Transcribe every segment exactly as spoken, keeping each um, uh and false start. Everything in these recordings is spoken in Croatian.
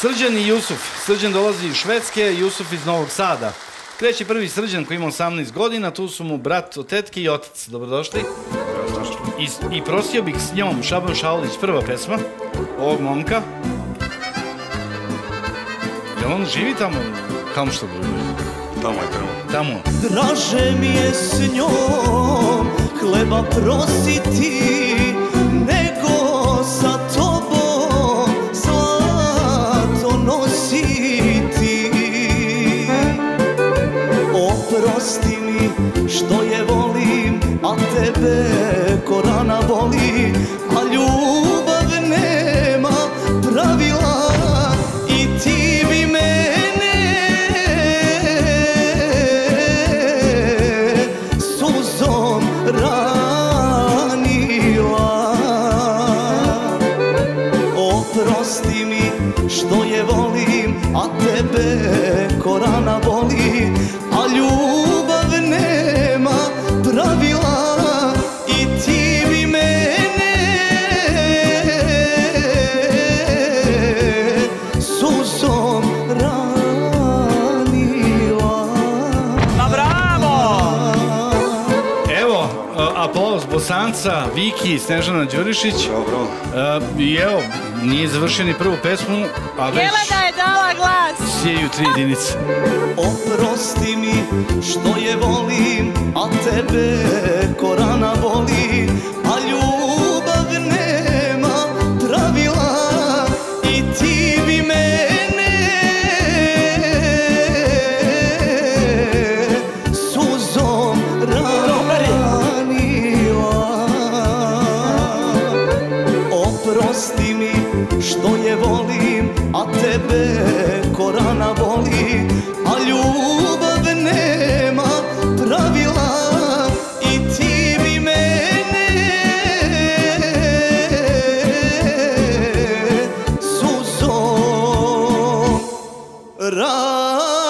Srđan i Jusuf. Srđan dolazi iz Švedske, Jusuf iz Novog Sada. Kreće prvi Srđan koji ima osamnaest godina, tu su mu brat od tetke i otac. Dobrodošli. I, i prosio bih s njom Šaban Šaulić, prva pesma ovog momka. Jel on živi tamo? Kamo što drugo? Tamo je tamo. Tamo. Draže mi je s njom hleba prositi, nego sa tobom zlato nositi. Oprosti mi što je volim, a tebe ko rana boli, a ljubav nema pravila i ti bi mene suzom ranila. Oprosti mi što je volim, a tebe ko rana boli, a ljubav nema pravila i ti bi mene suzom ranila. Ma bravo! Evo, aplauz Bosanca, Viki, Snežana Đurišić. Dobro. I evo, nije završio ni prvu pesmu, a već Jelena je dala glas. sjeju tri jedinice. Oprosti mi što je volim, a tebe ko rana boli, a ljubav nema pravila i ti bi mene suzom ranila. Oprosti mi što je volim, a tebe ko rana boli, a ljubav nema pravila i ti bi mene suzom ranila.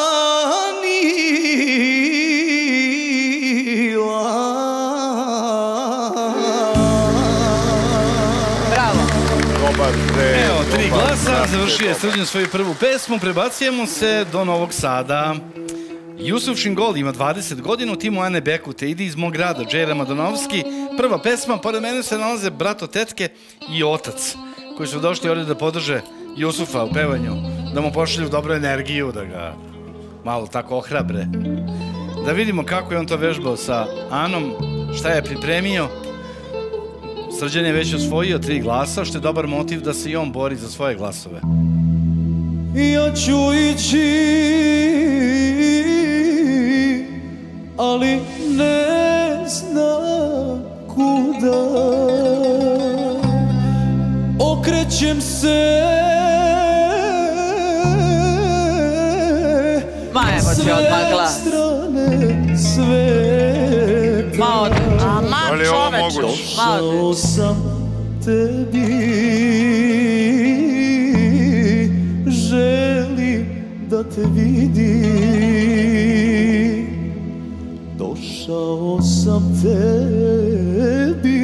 Evo, tri glasa, završio je Srđan svoju prvu pesmu, prebacujemo se do Novog Sada. Jusuf Šingol ima dvadeset godina, u timu Ane Bekute, ide iz mog grada, Džejra Madonovski. Prva pesma, pored mene se nalaze brato, tetke i otac, koji su došli ovdje da podrže Jusufa u pevanju, da mu pošalju dobru energiju, da ga malo tako ohrabre. Da vidimo kako je on to vežbao sa Anom, šta je pripremio. Srđan je već osvojio tri glasa, što je dobar motiv da se i on bori za svoje glasove. Ja ću ići, ali ne znam kuda. Okrećem se Ma evo ti odmah glas. strane sveta. Ma odmah. Aman Ali je ovo čoveče. moguće. Ma Došao odmah. sam tebi, želim da te vidim. Došao sam tebi,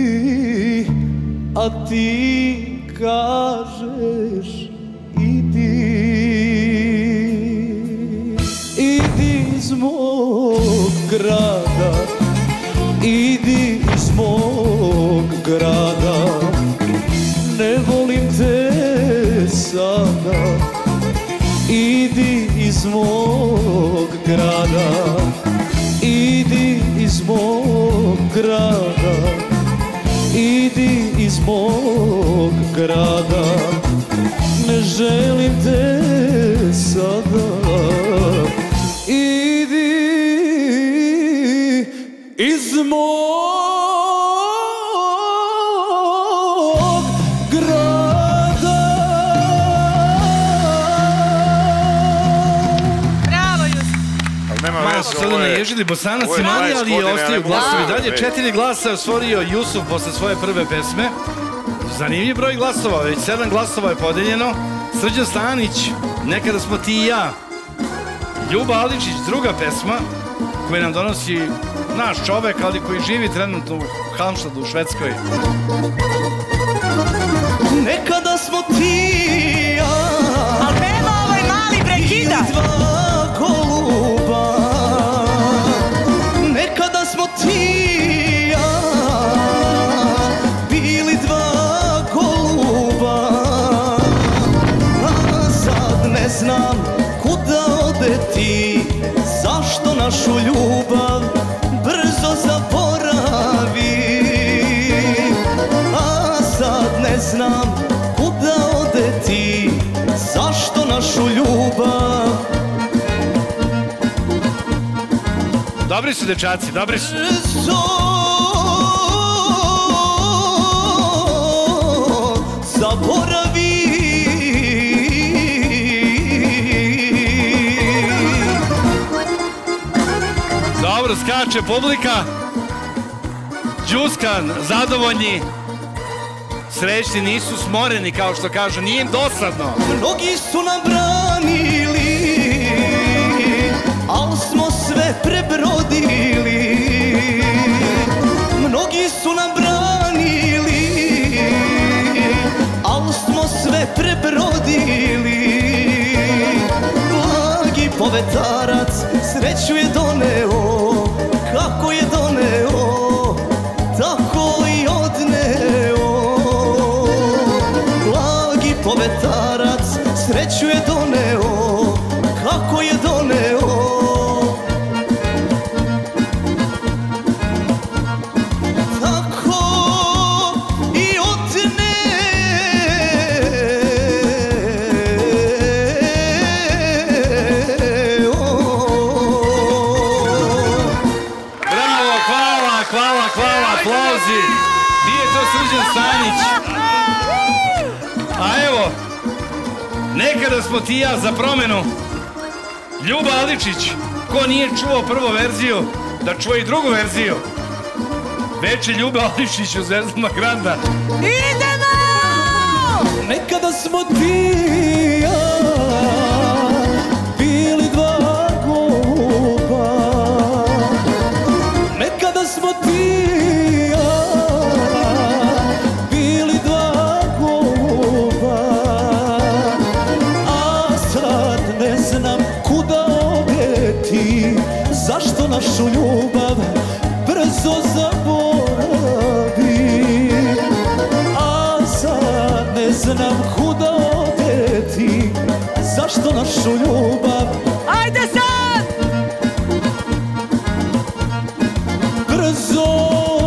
a ti kažeš idi. Idi iz mog grada, idi iz mog grada, ne volim te sada. Idi iz mog grada, idi iz mog grada, idi iz mog grada, ne želim te sada. Idi iz mog grada. Bravo, Jusuf. Ali nema Malo veze, su sada ovo je... naježili Bosanac ovo je i mali, dvadeset ali godina, ostaju ne mogu glasovi da dalje. vidim. Četiri glasa je osvorio Jusuf posle svoje prve pesme. Zanimljiv broj glasova, već sedam glasova je podeljeno. Srđan Stanić, Nekada smo ti i ja. Ljuba Aličić, druga pesma koju nam donosi naš čovek, ali koji živi trenutno u Halmstadu, u Švedskoj. Nekada smo ti i ja. Al peva našu ljubav brzo zaboravi. A sad ne znam kuda ode ti, zašto našu ljubav. Dobri su dečaci, dobri su. Brzo zaboravi. Dobro, skače publika. Đuskan, zadovoljni. Srećni, nisu smoreni, kao što kažu, nije im dosadno. Mnogi su nam branili, al smo sve prebrodili. Mnogi su nam branili, al smo sve prebrodili. Blagi povetarac sreću je doneo, kako je doneo, tako i odneo. Blagi povetarac sreću je doneo, kako je doneo. Tako i odneo. Bravo, hvala, hvala, hvala, aplauzi. Nije to Srđan Stanić. A evo, nekada smo ti i ja za promenu. Ljuba Aličić, ko nije čuo prvu verziju, da čuje i drugu verziju. Veče Ljuba Aličić u Zvezdama Granda. Idemo! Nekada smo ti i ja bili dva goluba. Nekada smo ti i ja bili dva goluba. A sad ne znam kuda ode ti, zašto našu ljubav brzo zaboravi. A sad ne znam kuda ode ti, zašto našu ljubav Ajde sad! brzo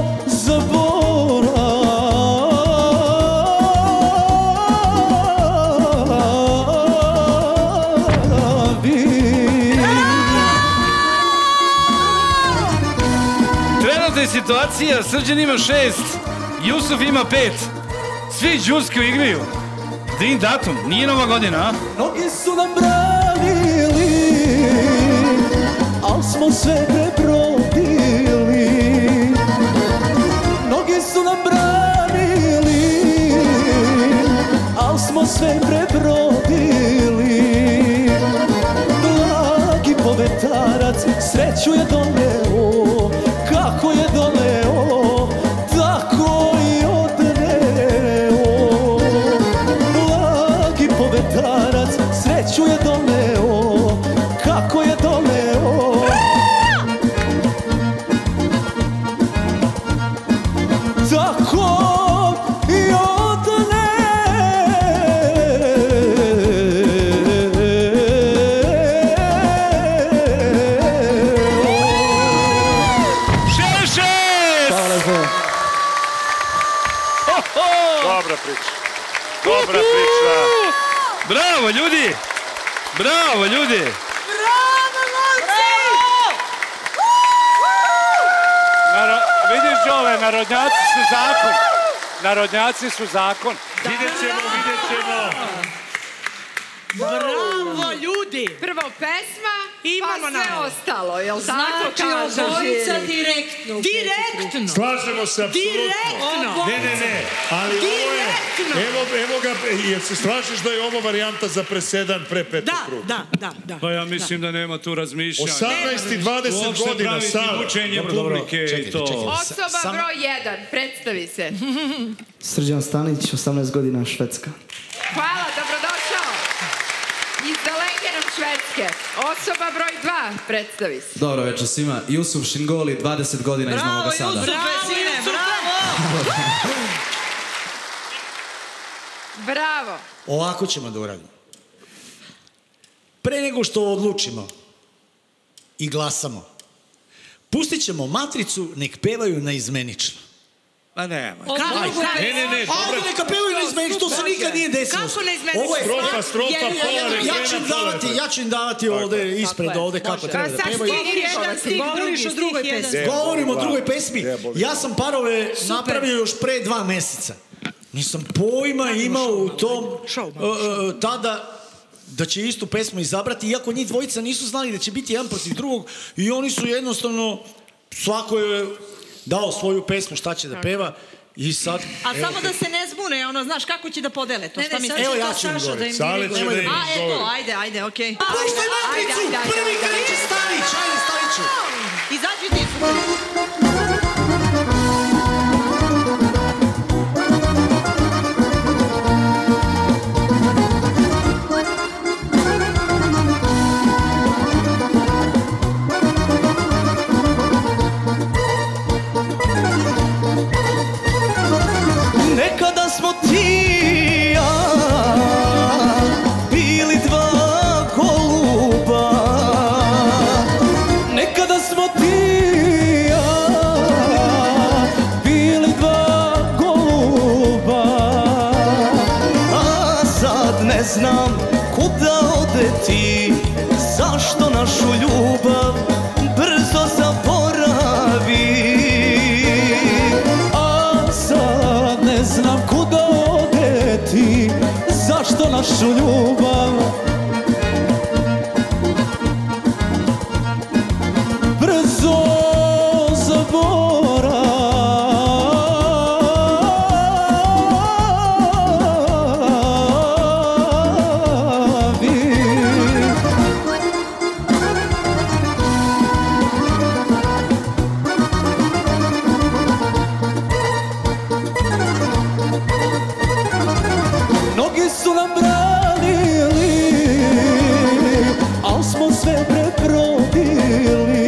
zaboravi. Trenutna je situacija, Srđan ima šest, Jusuf ima pet. Svi đuski igraju. Din datum, nije nova godina, a? Mnogi su nam branili, al smo sve prebrodili. Mnogi su nam branili, al smo sve prebrodili. Blagi povetarac sreću je doneo, kako je doneo, tako i odneo. Blagi povetarac sreću je doneo, kako je doneo. Tako i odneo. Šest, šest! Dobra priča. Dobra priča. Bravo, ljudi! Bravo, ljudi! Bravo, momci! Naro, vidiš ove, narodnjaci su zakon. Narodnjaci su zakon. Vidjet ćemo, vidjet ćemo. Bravo, ljudi! Prvo pesma, Imamo pa sve najave. ostalo, jel tako Znači, kaže obojica žiri? direktno. Direktno. Slažemo se, apsolutno. Direktno. Ne, ne, ne, ali ovo je, Direktno. evo, evo ga, jel se slažeš da je ovo varijanta za presedan pre petog Da, kruga? da, da, da. Pa ja mislim da nema tu razmišljanja. osamnaest i dvadeset Uopšte godina praviti sad. učenje publike i to. Osoba broj jedan, predstavi se. Srđan Stanić, osamnaest godina, Švedska. Hvala, dobrodošao. Iz Delengenom Švedske. Osoba broj dva, predstavi se. Dobro večer svima. Jusuf Šingoli, dvadeset godina iz Novog Sada. Bravo, sine, bravo! Bravo. Ovako ćemo da uradimo. Pre nego što odlučimo i glasamo, Pustit ćemo Matricu, nek pevaju naizmenično. Ma nema. Ne, ne, ne. Ajde, neka pevaju naizmenično, to se nikad nije desilo. Kako naizmenično? Strofa, strofa, pola, Ja ću im davati, ja ću im davati ovde, ispred ovde kako treba da pevaju. Jedan stih, govoriš o drugoj pesmi. Govorim o drugoj pesmi. Ja sam parove napravio još pre dva meseca. Nisam pojma imao u tom tada da će istu pesmu izabrati, iako njih dvojica nisu znali da će biti jedan protiv drugog i oni su jednostavno, svako je dao svoju pesmu šta će da peva i sad... A samo da se ne zbune, ono, znaš, kako će da podele to? Šta misliš? Evo ja ću im govoriti. Sale će da im A, eto, ajde, ajde, okej. Puštaj Matricu! Prvi kreće Stanić! Ajde, Staniću! Izađi ti. Nekada smo ti i ja bili dva goluba. Nekada smo ti i ja bili dva goluba. A sad ne znam kuda ode ti, zašto našu ljubav brzo zaboravi. Ne znam kuda ode ti, zašto našu ljubav brzo zaboravi. Mnogi su nam branili, al smo sve prebrodili.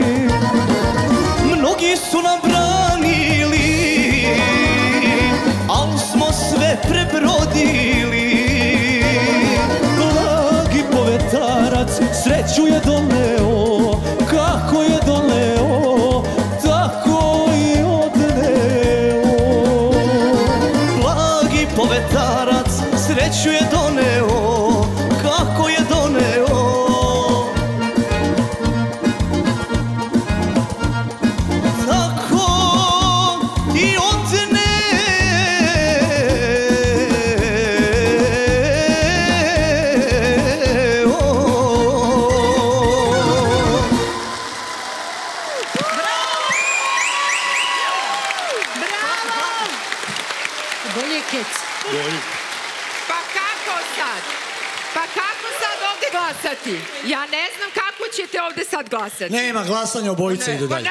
Mnogi su nam branili, al smo sve prebrodili. Blagi povetarac sreću je doneo, kako je doneo, tako i odneo. Blagi povetarac sreću je doneo, kako je doneo. Tako i odneo. Bolje kec. Pa kako sad? Pa kako sad ovde glasati? Ja ne znam kako ćete ovde sad glasati. Nema glasanja, obojica idu dalje.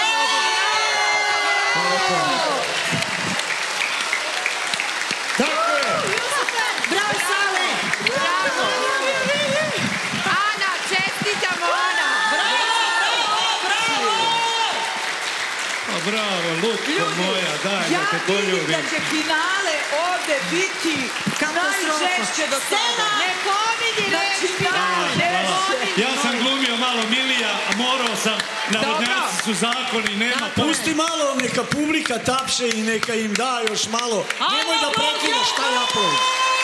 Tako je! Bravo, Sale! Bravo! Ana, čestitamo, Ana! Bravo, Lutko moja, daj, Ja neka vidim poljubim. da će finale ovde biti najžešće do sada. Ne pominji reč finale! Ne pominji! Ja sam glumio malo Milija, a morao sam, navodnjaci su zakoni, nema pomoći. Pusti malo, neka publika tapše i neka im da još malo. Nemoj da prekidaš taj aplauz.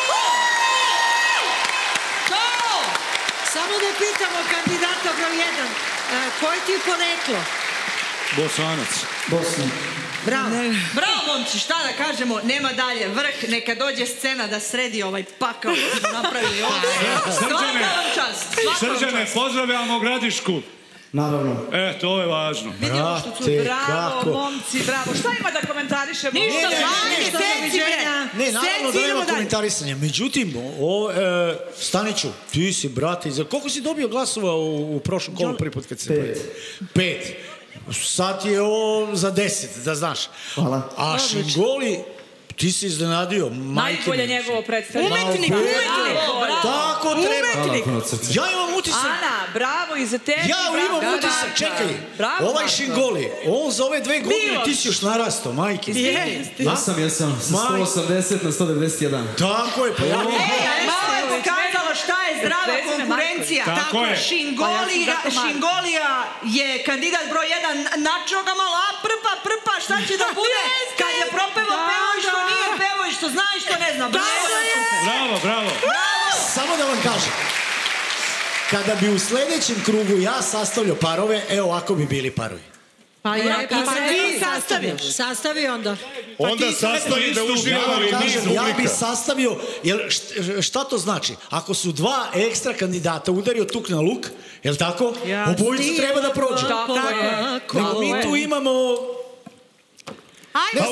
Samo da pitamo kandidata broj jedan. Koji ti je poreklo? Bosanac. Bosna. Bravo. Bravo, momci, šta da kažemo, nema dalje. Vrh, neka dođe scena da sredi ovaj pakao što smo napravili ovdje. Svaka vam čast. Srđane, pozdravljamo Gradišku. Naravno. E, to je važno. Vidimo što su, bravo, momci, bravo. Šta ima da komentarišemo? Ništa, ne, ne, naravno da nema komentarisanja. Međutim, o, e, Staniću, ti si, brate, za koliko si dobio glasova u, u prošlom kolu prvi put kad se... Pet. Pet. Sad je ovo za deset, da znaš. Hvala. A Šingoli, ti si iznenadio. Najbolje njegovo predstavljanje. Umetnik, umetnik. Tako treba. Umetnik. Ja imam utisak. Ana, bravo i za tebi. Ja imam utisak, čekaj. Ovaj Šingoli, on za ove dve godine ti si još narastao, majke. Jesam, jesam. Sa sto osamdeset na sto devedeset jedan. Tako je, pa ja... Malo je pokazala šta je zdrava konkurencija. Tako je. Šingolija je kandidat broj jedan, načo ga malo, a prpa, prpa, šta će da bude? Kad je propevo pevo i što nije pevo i što zna i što ne zna. Bravo, bravo. Samo da vam kažem. Kada bi u sljedećem krugu ja sastavljao parove, evo ovako bi bili parovi. Pa ja, pa ti sastaviš. Sastavi onda. Onda sastavi da uživamo i niz Ja bi publika. sastavio, jer šta to znači? Ako su dva ekstra kandidata udario tuk na luk, jel tako? Obojica treba da prođe. Nego mi tu imamo... Ajde,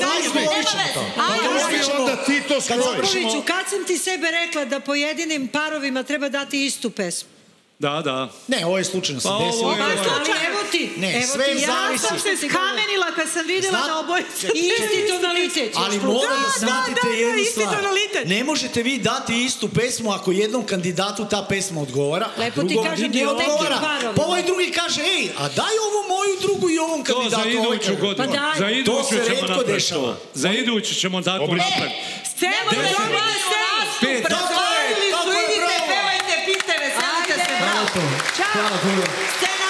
Onda ti to skrojiš. Dobroviću, kad sam ti sebe rekla da pojedinim parovima treba dati istu pesmu? Da, da. Ne, ovo je slučajno se desilo. Ali evo ti, Ne, evo sve ti, ja zavisi. sam se skamenila kad sam vidjela da obojica. Isti tonalitet. Ali moram da shvatite jednu stvar. Ne možete vi dati istu pesmu ako jednom kandidatu ta pesma odgovara, a Lepo ti drugom kažem, ne o nekim odgovara. parovima. Pa ovaj drugi kaže, ej, a daj ovo moju drugu i ovom To kandidatu. za iduću godinu. daj. Za To iduću se ćemo retko napraviti dešava. to. Za iduću ćemo tako napraviti. Scenu, da dobite scenu. Pet. Razvalili su, idite, pevajte, pite, veselite se, bravo. Hvala puno. Scena